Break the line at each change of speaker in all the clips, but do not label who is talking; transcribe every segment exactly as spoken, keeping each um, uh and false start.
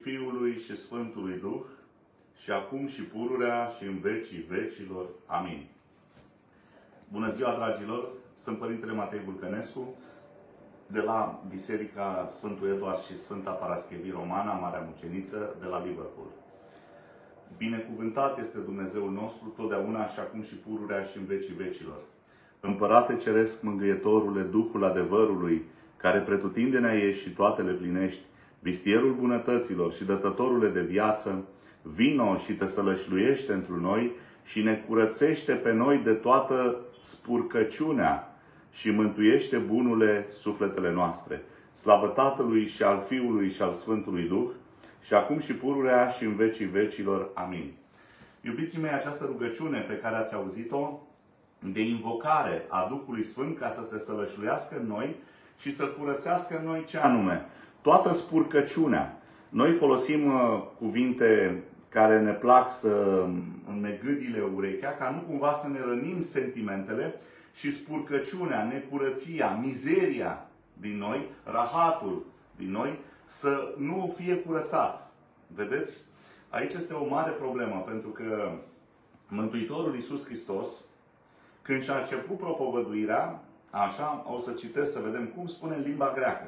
Fiului și Sfântului Duh, și acum și pururea și în vecii vecilor. Amin. Bună ziua, dragilor! Sunt Părintele Matei Vulcănescu, de la Biserica Sfântul Eduard și Sfânta Paraschevii Romana, Marea Muceniță, de la Liverpool. Binecuvântat este Dumnezeul nostru, totdeauna și acum și pururea și în vecii vecilor. Împărate Ceresc, Mângâietorule, Duhul adevărului, care pretutindenea ești și toate le plinești, vistierul bunătăților și dătătorule de viață, vino și te sălășluiește întru noi și ne curățește pe noi de toată spurcăciunea și mântuiește, bunule, sufletele noastre. Slavă Tatălui și al Fiului și al Sfântului Duh, și acum și pururea și în vecii vecilor. Amin. Iubiții mei, această rugăciune pe care ați auzit-o, de invocare a Duhului Sfânt ca să se sălășluiască în noi și să curățească în noi ce anume? Toată spurcăciunea. Noi folosim uh, cuvinte care ne plac să ne gâdile urechea, ca nu cumva să ne rănim sentimentele, și spurcăciunea, necurăția, mizeria din noi, rahatul din noi, să nu fie curățat. Vedeți? Aici este o mare problemă, pentru că Mântuitorul Iisus Hristos, când și-a început propovăduirea, așa, o să citesc să vedem cum spune în limba greacă.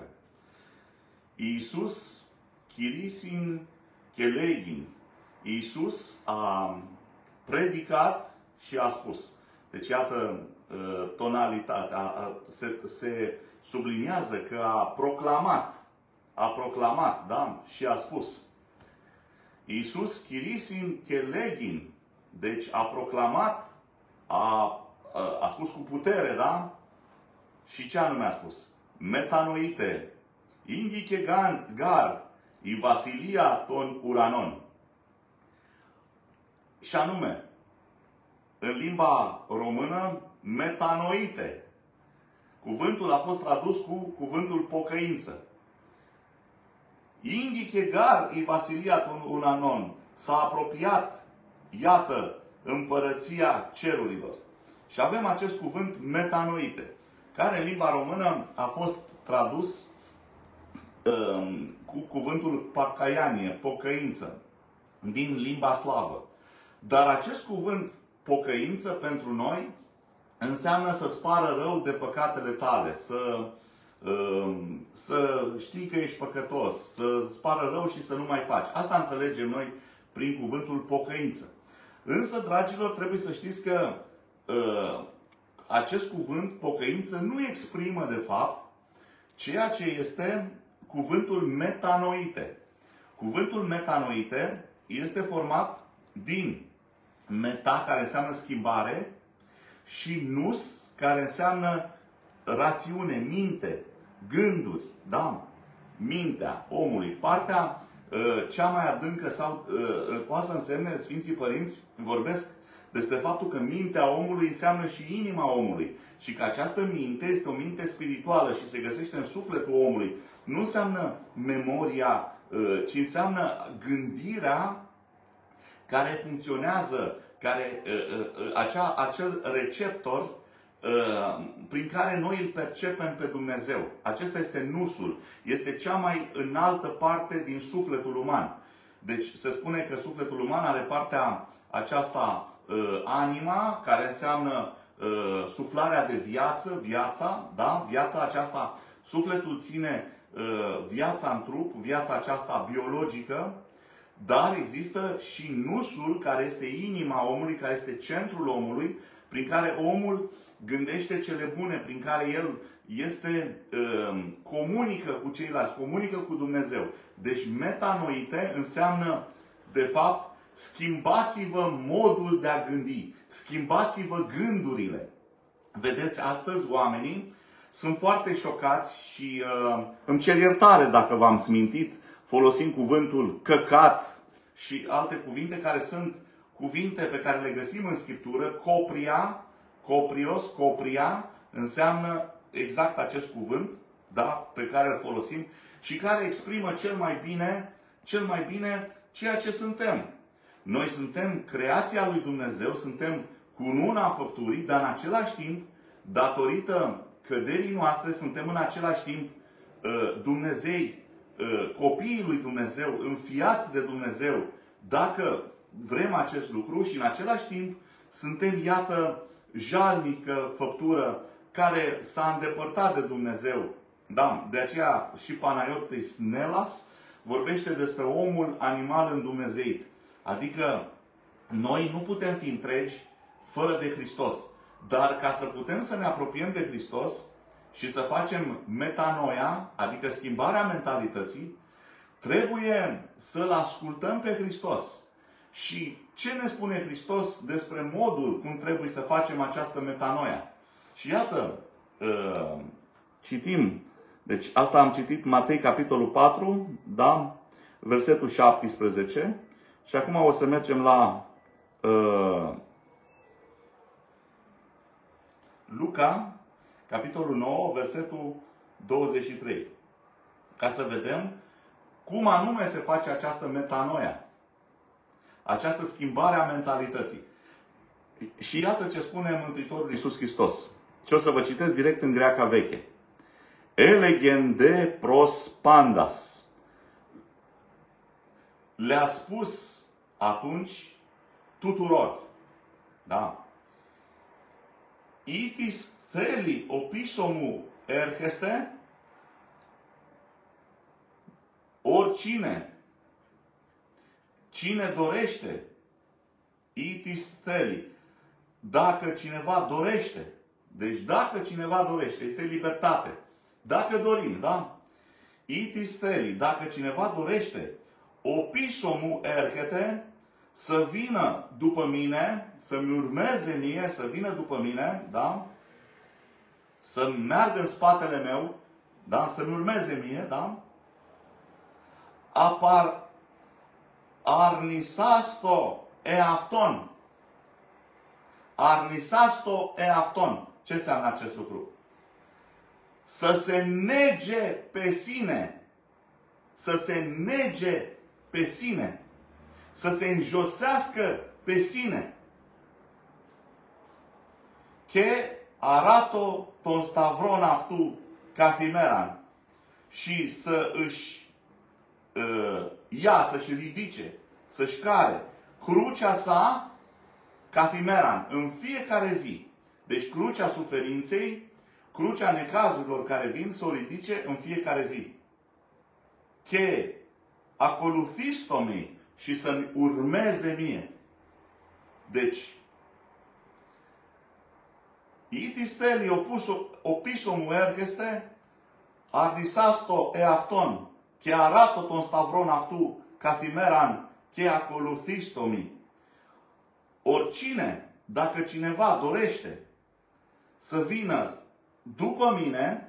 Iisus chirisin chelegin. Iisus a predicat și a spus. Deci, iată, tonalitatea, se, se subliniază că a proclamat. A proclamat, da? Și a spus. Iisus chirisin chelegin. Deci a proclamat, a, a, a spus cu putere, da? Și ce anume a spus? Metanoite. Indiche gan, gar, i Vasilia ton uranon. Și anume, în limba română, metanoite. Cuvântul a fost tradus cu cuvântul pocăință. Indiche gar, i Vasilia ton uranon. S-a apropiat, iată, împărăția cerurilor. Și avem acest cuvânt metanoite, care în limba română a fost tradus um, cu cuvântul pakaianie, pocăință, din limba slavă. Dar acest cuvânt pocăință pentru noi înseamnă să spară rău de păcatele tale, să, um, să știi că ești păcătos, să spară rău și să nu mai faci. Asta înțelegem noi prin cuvântul pocăință. Însă, dragilor, trebuie să știți că uh, acest cuvânt, pocăință, nu exprimă, de fapt, ceea ce este cuvântul metanoite. Cuvântul metanoite este format din meta, care înseamnă schimbare, și nous, care înseamnă rațiune, minte, gânduri, da? Mintea omului. Partea uh, cea mai adâncă, sau uh, poate să însemne, Sfinții Părinți vorbesc despre faptul că mintea omului înseamnă și inima omului. Și că această minte este o minte spirituală și se găsește în sufletul omului. Nu înseamnă memoria, ci înseamnă gândirea care funcționează, care, acea, acel receptor prin care noi îl percepem pe Dumnezeu. Acesta este nusul. Este cea mai înaltă parte din sufletul uman. Deci se spune că sufletul uman are partea aceasta, anima, care înseamnă uh, suflarea de viață, viața, da? Viața aceasta, sufletul ține uh, viața în trup, viața aceasta biologică, dar există și nusul, care este inima omului, care este centrul omului, prin care omul gândește cele bune, prin care el este, uh, comunică cu ceilalți, comunică cu Dumnezeu. Deci metanoite înseamnă, de fapt, schimbați-vă modul de a gândi. Schimbați-vă gândurile. Vedeți, astăzi oamenii sunt foarte șocați și uh, îmi cer iertare dacă v-am smintit folosind cuvântul căcat și alte cuvinte care sunt cuvinte pe care le găsim în Scriptură. Copria, coprios, copria, înseamnă exact acest cuvânt, da, pe care îl folosim și care exprimă cel mai bine, cel mai bine ceea ce suntem. Noi suntem creația lui Dumnezeu, suntem cununa făpturii, dar în același timp, datorită căderii noastre, suntem în același timp Dumnezei copiii lui Dumnezeu, înfiați de Dumnezeu, dacă vrem acest lucru și în același timp suntem, iată, jalnică făptură care s-a îndepărtat de Dumnezeu. Da, de aceea și Panayotis Nelas vorbește despre omul animal îndumezeit. Adică noi nu putem fi întregi fără de Hristos. Dar ca să putem să ne apropiem de Hristos și să facem metanoia, adică schimbarea mentalității, trebuie să-L ascultăm pe Hristos. Și ce ne spune Hristos despre modul cum trebuie să facem această metanoia? Și iată, citim, deci asta am citit Matei, capitolul patru, da? Versetul șaptesprezece. Și acum o să mergem la uh, Luca, capitolul nouă, versetul douăzeci și trei. Ca să vedem cum anume se face această metanoia. Această schimbare a mentalității. Și iată ce spune Mântuitorul Iisus Hristos. Și o să vă citesc direct în greaca veche. Elegende pros pandas. Le-a spus atunci tuturor. Da? Itis theli opisomu erheste. Oricine, cine dorește, itis theli, dacă cineva dorește, deci dacă cineva dorește, este libertate. Dacă dorim, da? Itis theli, dacă cineva dorește, opisomu erhete, să vină după mine, să-mi urmeze mie, să vină după mine, da? Să meargă în spatele meu, da? Să-mi urmeze mie, da? Apar arnisasto eafton. Arnisasto eafton. Ce înseamnă acest lucru? Să se nege pe sine. Să se nege pe sine. Să se înjosească pe sine. Che arato ton stavron aftu cathimeran. Și să își uh, ia, să-și ridice, să-și care crucea sa cathimeran în fiecare zi. Deci crucea suferinței, crucea necazurilor care vin, să o ridice în fiecare zi. Che acolufistomi și să-mi urmeze mie. Deci, itis theli opisomu ergeste, arnisasto eafton, che arato ton stavron aftu cathimeran, che acolufistomi. Oricine, dacă cineva dorește să vină după mine,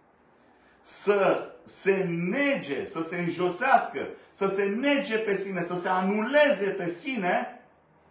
să se nege, să se înjosească, să se nege pe sine, să se anuleze pe sine,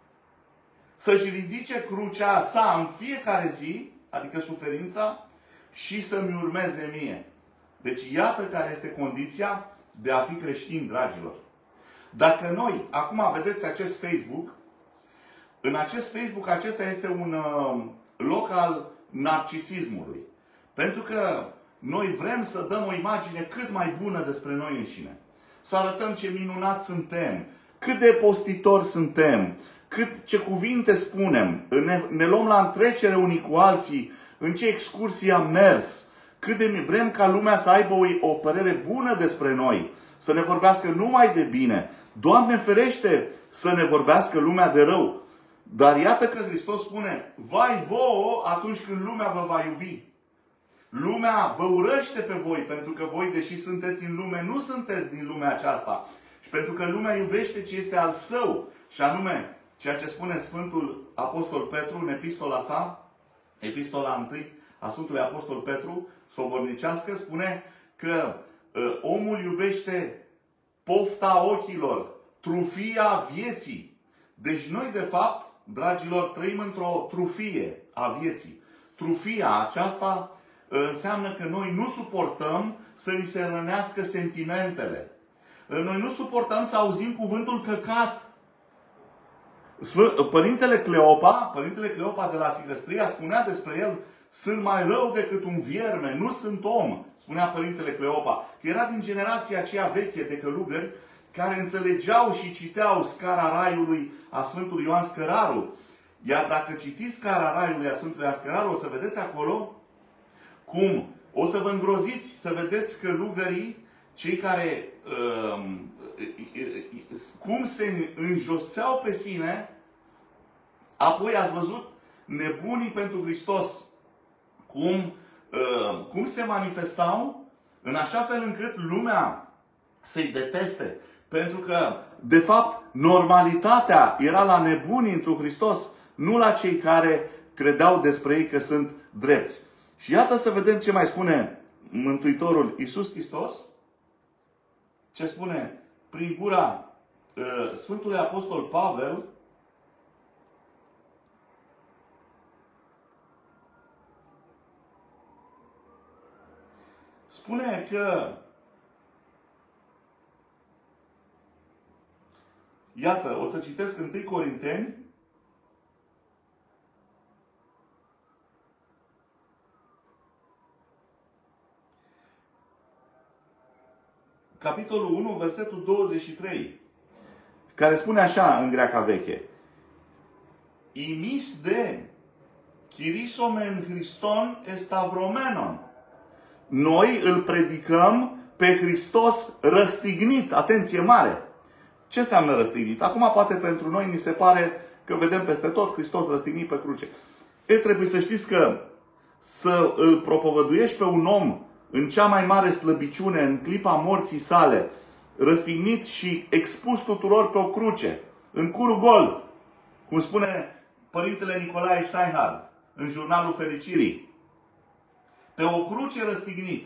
să-și ridice crucea sa în fiecare zi, adică suferința, și să-mi urmeze mie. Deci iată care este condiția de a fi creștini, dragilor. Dacă noi, acum vedeți acest Facebook, în acest Facebook acesta este un uh, loc al narcisismului. Pentru că noi vrem să dăm o imagine cât mai bună despre noi înșine. Să arătăm ce minunați suntem, cât de postitori suntem, cât ce cuvinte spunem, ne, ne luăm la întrecere unii cu alții, în ce excursii am mers, cât de vrem ca lumea să aibă o, o părere bună despre noi, să ne vorbească numai de bine. Doamne ferește să ne vorbească lumea de rău. Dar iată că Hristos spune, vai vouă atunci când lumea vă va iubi. Lumea vă urăște pe voi, pentru că voi, deși sunteți în lume, nu sunteți din lumea aceasta. Și pentru că lumea iubește ce este al său, și anume, ceea ce spune Sfântul Apostol Petru în epistola sa, epistola întâi a Sfântului Apostol Petru, sobornicească, spune că uh, omul iubește pofta ochilor, trufia vieții. Deci noi, de fapt, dragilor, trăim într-o trufie a vieții. Trufia aceasta înseamnă că noi nu suportăm să ni se rănească sentimentele. Noi nu suportăm să auzim cuvântul căcat. Părintele Cleopa, Părintele Cleopa de la Sihăstria spunea despre el sunt mai rău decât un vierme, nu sunt om, spunea Părintele Cleopa, că era din generația aceea veche de călugări care înțelegeau și citeau Scara Raiului a Sfântului Ioan Scăraru. Iar dacă citiți Scara Raiului a Sfântului Ioan Scăraru, o să vedeți acolo cum o să vă îngroziți să vedeți călugării, cei care uh, cum se înjoseau pe sine. Apoi ați văzut nebunii pentru Hristos, cum, uh, cum se manifestau în așa fel încât lumea să-i deteste. Pentru că, de fapt, normalitatea era la nebunii într-un Hristos, nu la cei care credeau despre ei că sunt drepți. Și iată să vedem ce mai spune Mântuitorul Iisus Hristos, ce spune prin gura uh, Sfântului Apostol Pavel, spune că, iată, o să citesc întâi Corinteni, capitolul unu, versetul douăzeci și trei, care spune așa în greaca veche: Imis de chirisomen Christon estavromenon. Noi îl predicăm pe Hristos răstignit. Atenție mare! Ce înseamnă răstignit? Acum poate pentru noi ni se pare că vedem peste tot Hristos răstignit pe cruce. E, trebuie să știți că să îl propovăduiești pe un om în cea mai mare slăbiciune, în clipa morții sale, răstignit și expus tuturor pe o cruce, în curul gol, cum spune Părintele Nicolae Steinhardt în Jurnalul Fericirii, pe o cruce răstignit,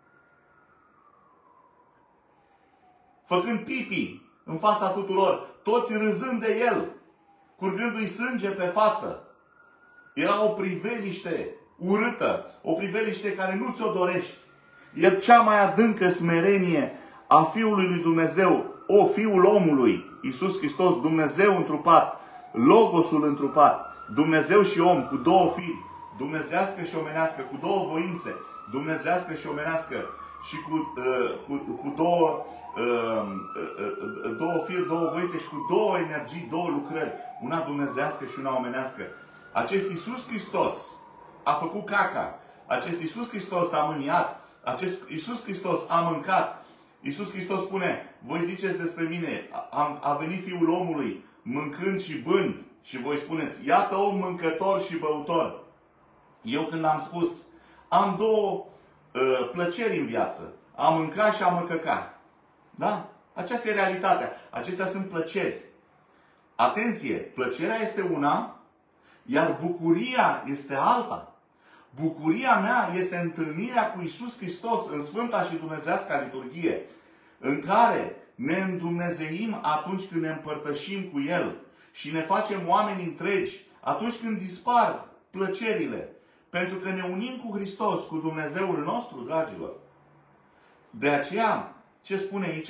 făcând pipi în fața tuturor, toți râzând de el, curgându-i sânge pe față. Era o priveliște urâtă, o priveliște care nu ți-o dorești. E cea mai adâncă smerenie a Fiului lui Dumnezeu, o Fiul omului, Iisus Hristos, Dumnezeu întrupat, Logosul întrupat, Dumnezeu și om cu două firi, dumnezească și omenească, cu două voințe, dumnezească și omenească, și cu, uh, cu, cu două, uh, uh, două firi, două voințe și cu două energii, două lucrări, una dumnezească și una omenească. Acest Iisus Hristos a făcut caca, acest Iisus Hristos a mâniat, acest Iisus Hristos a mâncat. Iisus Hristos spune: voi ziceți despre mine, a, a venit Fiul omului mâncând și bând, și voi spuneți: iată om mâncător și băutor. Eu când am spus, am două uh, plăceri în viață, a mânca și a mă căca. Da? Aceasta e realitatea. Acestea sunt plăceri. Atenție! Plăcerea este una, iar bucuria este alta. Bucuria mea este întâlnirea cu Iisus Hristos în Sfânta și Dumnezeiasca liturghie, în care ne îndumnezeim atunci când ne împărtășim cu El și ne facem oameni întregi atunci când dispar plăcerile, pentru că ne unim cu Hristos, cu Dumnezeul nostru, dragilor. De aceea, ce spune aici?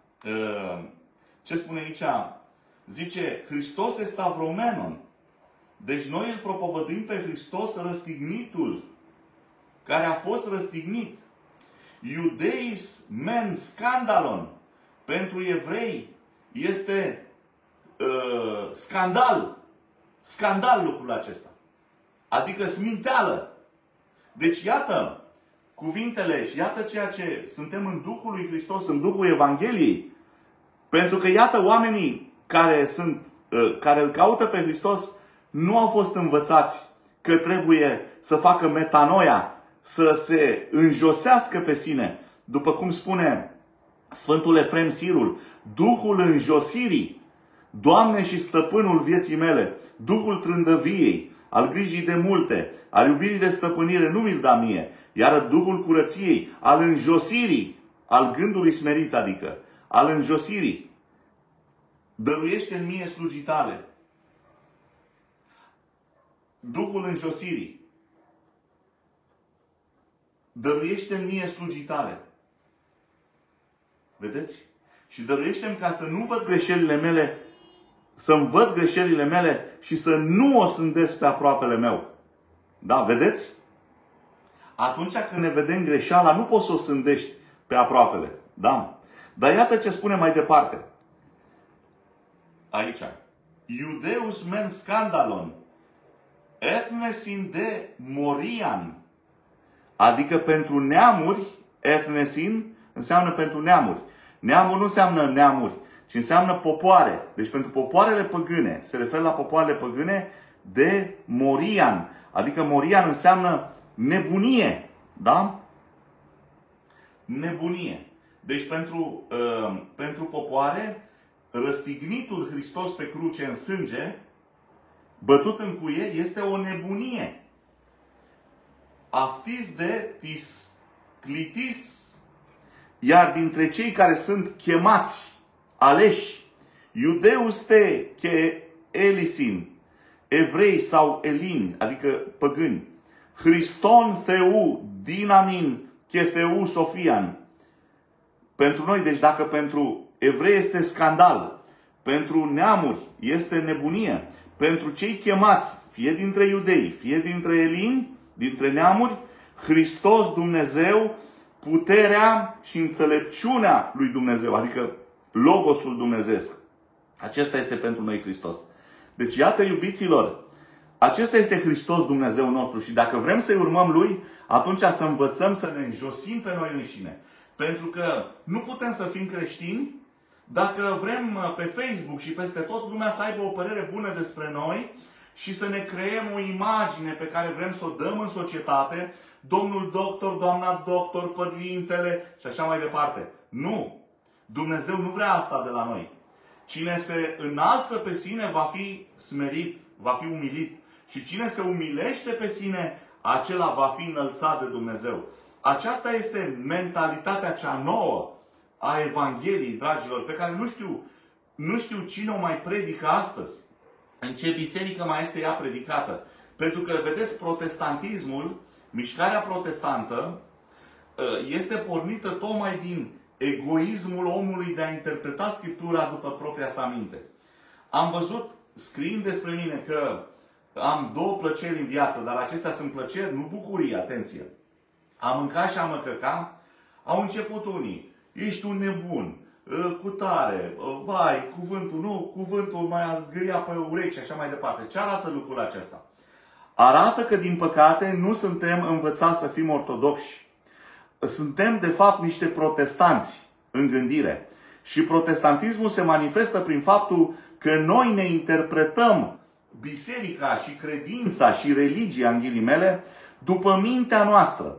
Ce spune aici? Zice: Hristos e stavromenon. Deci noi îl propovăduim pe Hristos răstignitul, care a fost răstignit. Iudeis men scandalon. Pentru evrei este uh, scandal. Scandal lucrul acesta. Adică sminteală. Deci iată cuvintele și iată ceea ce suntem în Duhul lui Hristos, în Duhul Evangheliei. Pentru că iată oamenii care, sunt, uh, care îl caută pe Hristos nu au fost învățați că trebuie să facă metanoia, să se înjosească pe sine. După cum spune Sfântul Efrem Sirul: Duhul înjosirii, Doamne și Stăpânul vieții mele, Duhul trândăviei, al grijii de multe, al iubirii de stăpânire, nu mi-l da mie, iar Duhul curăției, al înjosirii, al gândului smerit, adică, al înjosirii, dăruiește-mi mie slujitale. Duhul înjosirii, dăruiește-mi mie slujitale. Vedeți? Și dăruiește-mi ca să nu văd greșelile mele, să-mi văd greșelile mele și să nu o sândesc pe aproapele meu. Da, vedeți? Atunci când ne vedem greșeala, nu poți să o sândești pe aproapele. Da? Dar iată ce spune mai departe. Aici. Iudeus men scandalon, ethnesin de morian. Adică pentru neamuri, ethnesin înseamnă pentru neamuri. Neamuri nu înseamnă neamuri, ci înseamnă popoare. Deci pentru popoarele păgâne, se referă la popoarele păgâne de morian. Adică morian înseamnă nebunie. Da? Nebunie. Deci pentru, uh, pentru popoare, răstignitul Hristos pe cruce în sânge, bătut în cuie, este o nebunie. Aftis de tis clitis. Iar dintre cei care sunt chemați, aleși, iudeus te che elisin, evrei sau elini, adică păgâni, Hriston theu dinamin che theu sofian. Pentru noi, deci dacă pentru evrei este scandal, pentru neamuri este nebunie, pentru cei chemați, fie dintre iudei, fie dintre elini, dintre neamuri, Hristos Dumnezeu, puterea și înțelepciunea lui Dumnezeu, adică Logosul Dumnezeesc. Acesta este pentru noi Hristos. Deci iată, iubiților, acesta este Hristos Dumnezeu nostru și dacă vrem să-i urmăm Lui, atunci să învățăm să ne înjosim pe noi înșine. Pentru că nu putem să fim creștini dacă vrem pe Facebook și peste tot lumea să aibă o părere bună despre noi și să ne creăm o imagine pe care vrem să o dăm în societate, domnul doctor, doamna doctor, părintele și așa mai departe. Nu! Dumnezeu nu vrea asta de la noi. Cine se înalță pe sine va fi smerit, va fi umilit. Și cine se umilește pe sine, acela va fi înălțat de Dumnezeu. Aceasta este mentalitatea cea nouă a Evangheliei, dragilor, pe care nu știu, nu știu cine o mai predică astăzi. În ce biserică mai este ea predicată. Pentru că, vedeți, protestantismul, mișcarea protestantă, este pornită tocmai din egoismul omului de a interpreta Scriptura după propria sa minte. Am văzut, scriind despre mine, că am două plăceri în viață, dar acestea sunt plăceri, nu bucurii, atenție. A mânca și a mă căca. Au început unii. Ești un nebun, cu tare, vai, cuvântul, nu, cuvântul mai zgâria pe urechi și așa mai departe. Ce arată lucrul acesta? Arată că, din păcate, nu suntem învățați să fim ortodoxi. Suntem, de fapt, niște protestanți în gândire. Și protestantismul se manifestă prin faptul că noi ne interpretăm biserica și credința și religia, în ghilimele, după mintea noastră.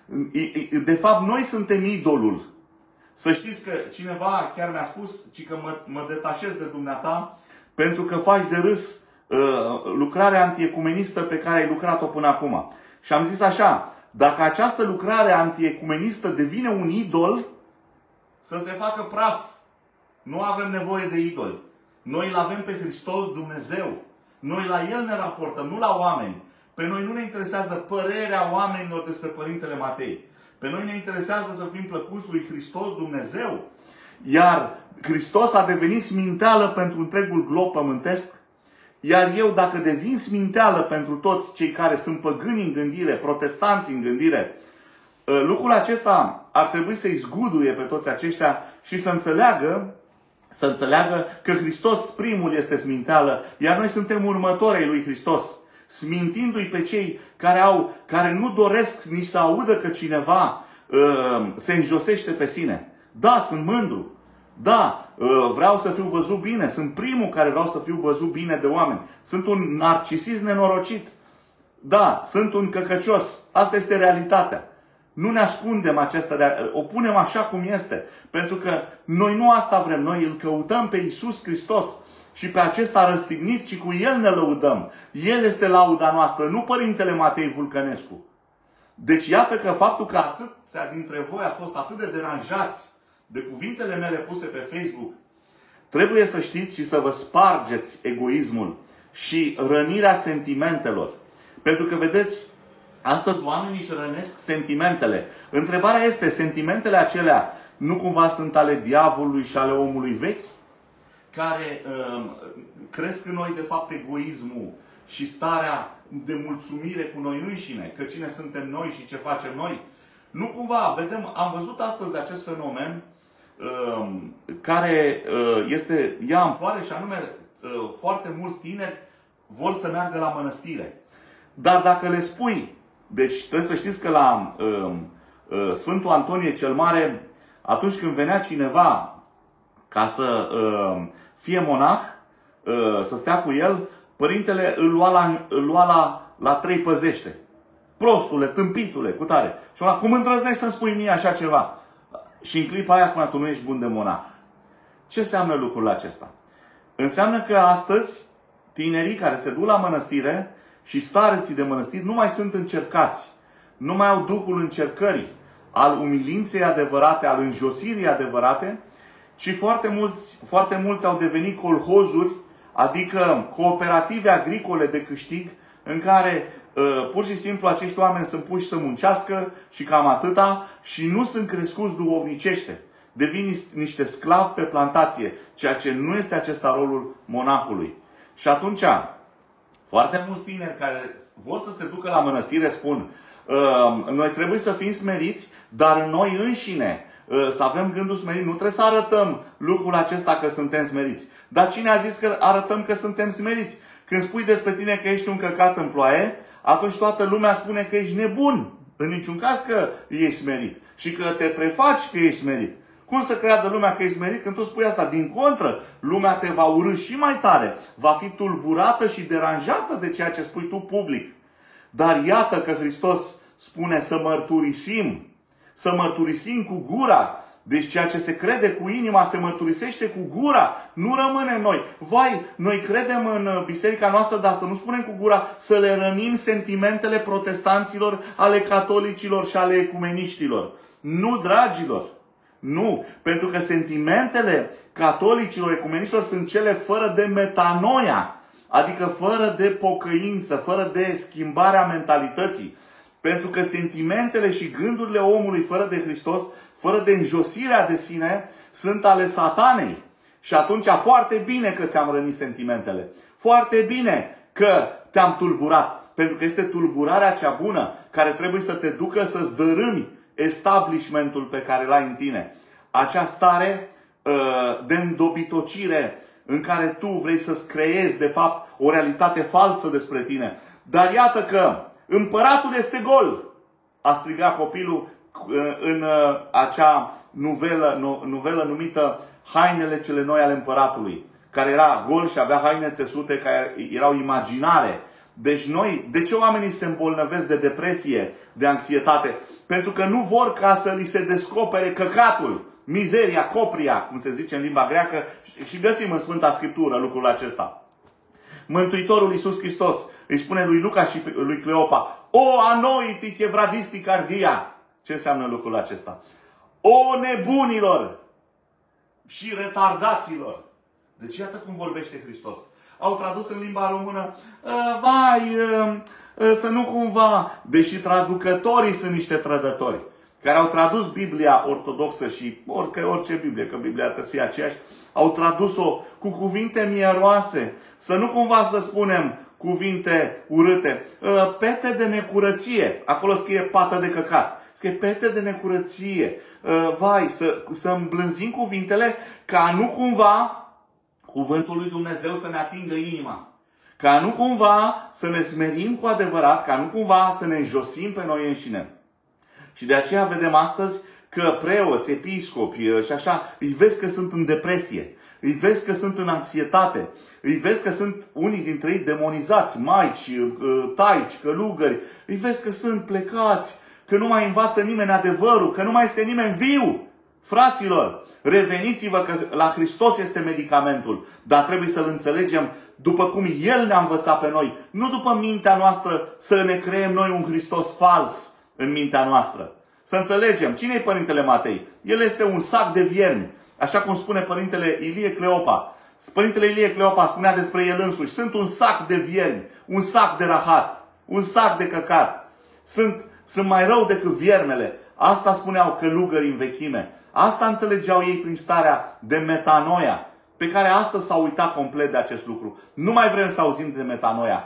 De fapt, noi suntem idolul. Să știți că cineva chiar mi-a spus ci că mă, mă detașez de dumneata pentru că faci de râs uh, lucrarea antiecumenistă pe care ai lucrat-o până acum. Și am zis așa, dacă această lucrare antiecumenistă devine un idol, să se facă praf. Nu avem nevoie de idoli. Noi îl avem pe Hristos Dumnezeu. Noi la El ne raportăm, nu la oameni. Pe noi nu ne interesează părerea oamenilor despre Părintele Matei. Pe noi ne interesează să fim plăcuți lui Hristos Dumnezeu. Iar Hristos a devenit sminteală pentru întregul glob pământesc. Iar eu, dacă devin sminteală pentru toți cei care sunt păgâni în gândire, protestanți în gândire, lucrul acesta ar trebui să-i zguduie pe toți aceștia și să înțeleagă, să înțeleagă că Hristos primul este sminteală, iar noi suntem următorii lui Hristos. Smintindu-i pe cei care, au, care nu doresc nici să audă că cineva uh, se înjosește pe sine. Da, sunt mândru. Da, uh, vreau să fiu văzut bine. Sunt primul care vreau să fiu văzut bine de oameni. Sunt un narcisist nenorocit. Da, sunt un căcăcios. Asta este realitatea. Nu ne ascundem această realitate. O punem așa cum este. Pentru că noi nu asta vrem. Noi îl căutăm pe Iisus Hristos. Și pe acesta răstignit și cu El ne lăudăm. El este lauda noastră, nu Părintele Matei Vulcănescu. Deci iată că faptul că atâția dintre voi ați fost atât de deranjați de cuvintele mele puse pe Facebook, trebuie să știți și să vă spargeți egoismul și rănirea sentimentelor. Pentru că, vedeți, astăzi oamenii își rănesc sentimentele. Întrebarea este, sentimentele acelea nu cumva sunt ale diavolului și ale omului vechi? Care uh, cresc în noi, de fapt, egoismul și starea de mulțumire cu noi înșine, că cine suntem noi și ce facem noi. Nu cumva, vedem, am văzut astăzi acest fenomen uh, care uh, este, ia amploare și anume uh, foarte mulți tineri vor să meargă la mănăstire. Dar dacă le spui, deci trebuie să știți că la uh, uh, Sfântul Antonie cel Mare, atunci când venea cineva ca să uh, fie monah, uh, să stea cu el, părintele îl lua la, îl lua la, la trei păzește. Prostule, tâmpitule, cu tare. Și ona, cum îndrăznești să-mi spui mie așa ceva? Și în clipa aia spunea, tu nu ești bun de monah. Ce înseamnă lucrul acesta? Înseamnă că astăzi tinerii care se duc la mănăstire și stareții de mănăstiri nu mai sunt încercați. Nu mai au duhul încercării, al umilinței adevărate, al înjosirii adevărate, ci foarte mulți, foarte mulți au devenit colhozuri, adică cooperative agricole de câștig, în care uh, pur și simplu acești oameni sunt puși să muncească și cam atâta și nu sunt crescuți duhovnicește. Devin niște sclavi pe plantație, ceea ce nu este acesta rolul monahului. Și atunci, foarte mulți tineri care vor să se ducă la mănăstire spun, uh, noi trebuie să fim smeriți, dar în noi înșine uh, să avem gândul smerit. Nu trebuie să arătăm lucrul acesta că suntem smeriți. Dar cine a zis că arătăm că suntem smeriți? Când spui despre tine că ești un căcat în ploaie, atunci toată lumea spune că ești nebun. În niciun caz că ești smerit. Și că te prefaci că ești smerit. Cum să creadă lumea că ești smerit când tu spui asta? Din contră, lumea te va urâ și mai tare. Va fi tulburată și deranjată de ceea ce spui tu public. Dar iată că Hristos spune să mărturisim. Să mărturisim cu gura. Deci ceea ce se crede cu inima se mărturisește cu gura. Nu rămâne în noi. Vai, noi credem în biserica noastră, dar să nu spunem cu gura, să le rănim sentimentele protestanților, ale catolicilor și ale ecumeniștilor. Nu, dragilor. Nu. Pentru că sentimentele catolicilor, ecumeniștilor sunt cele fără de metanoia. Adică fără de pocăință, fără de schimbarea mentalității. Pentru că sentimentele și gândurile omului fără de Hristos, fără de înjosirea de sine, sunt ale satanei. Și atunci foarte bine că ți-am rănit sentimentele. Foarte bine că te-am tulburat. Pentru că este tulburarea cea bună care trebuie să te ducă să-ți dărâmi establishmentul pe care l-ai în tine. Acea stare uh, de îndobitocire în care tu vrei să-ți creezi de fapt o realitate falsă despre tine. Dar iată că împăratul este gol, a strigat copilul în acea nuvelă, nuvelă numită Hainele cele noi ale împăratului, care era gol și avea haine țesute care erau imaginare. Deci noi, de ce oamenii se îmbolnăvesc de depresie, de anxietate? Pentru că nu vor ca să li se descopere căcatul, mizeria, copria, cum se zice în limba greacă, și găsim în Sfânta Scriptură lucrul acesta. Mântuitorul Iisus Hristos îi spune lui Luca și lui Cleopa: O anoiti chevradisti cardia. Ce înseamnă lucrul acesta? O nebunilor și retardaților. Deci iată cum vorbește Hristos. Au tradus în limba română, vai, să nu cumva, deși traducătorii sunt niște trădători, care au tradus Biblia ortodoxă și orice, orice Biblie, că Biblia trebuie să fie aceeași, au tradus-o cu cuvinte mieroase. Să nu cumva să spunem cuvinte urâte. Pete de necurăție. Acolo scrie pată de căcat. Scrie pete de necurăție. Vai, să, să îmblânzim cuvintele ca nu cumva cuvântul lui Dumnezeu să ne atingă inima. Ca nu cumva să ne smerim cu adevărat, ca nu cumva să ne înjosim pe noi înșine. Și de aceea vedem astăzi că preoți, episcopi și așa, îi vezi că sunt în depresie. Îi vezi că sunt în anxietate. Îi vezi că sunt unii dintre ei demonizați, maici, taici, călugări. Îi vezi că sunt plecați, că nu mai învață nimeni adevărul, că nu mai este nimeni viu. Fraților, reveniți-vă că la Hristos este medicamentul. Dar trebuie să-L înțelegem după cum El ne-a învățat pe noi. Nu după mintea noastră să ne creăm noi un Hristos fals în mintea noastră. Să înțelegem. Cine-i Părintele Matei? El este un sac de viermi. Așa cum spune Părintele Ilie Cleopa. Părintele Ilie Cleopa spunea despre el însuși: sunt un sac de viermi, un sac de rahat, un sac de căcat. Sunt, sunt mai rău decât viermele. Asta spuneau călugării în vechime. Asta înțelegeau ei prin starea de metanoia, pe care astăzi s-au uitat complet de acest lucru. Nu mai vrem să auzim de metanoia.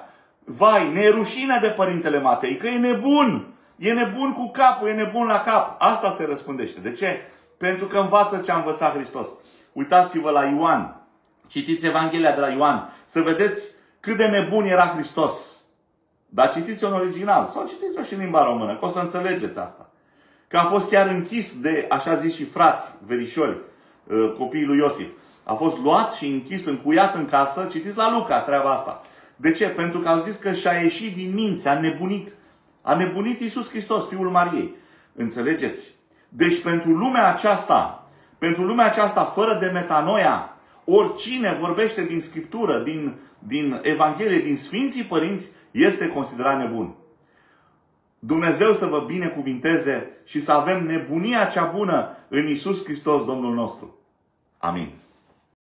vai, ne e rușine de părintele Matei, că e nebun. E nebun cu capul, e nebun la cap. Asta se răspândește. De ce? Pentru că învață ce a învățat Hristos. Uitați-vă la Ioan. Citiți Evanghelia de la Ioan. Să vedeți cât de nebun era Hristos. Dar citiți-o în original. Sau citiți-o și în limba română. Că o să înțelegeți asta. Că a fost chiar închis de, așa zis, și frați, verișori, copiii lui Iosif. A fost luat și închis, încuiat în casă. Citiți la Luca treaba asta. De ce? Pentru că au zis că și-a ieșit din minți, a nebunit. A nebunit Iisus Hristos, Fiul Mariei. Înțelegeți? Deci pentru lumea aceasta, pentru lumea aceasta fără de metanoia, oricine vorbește din Scriptură, din, din Evanghelie, din Sfinții Părinți, este considerat nebun. Dumnezeu să vă binecuvinteze și să avem nebunia cea bună în Iisus Hristos, Domnul nostru. Amin.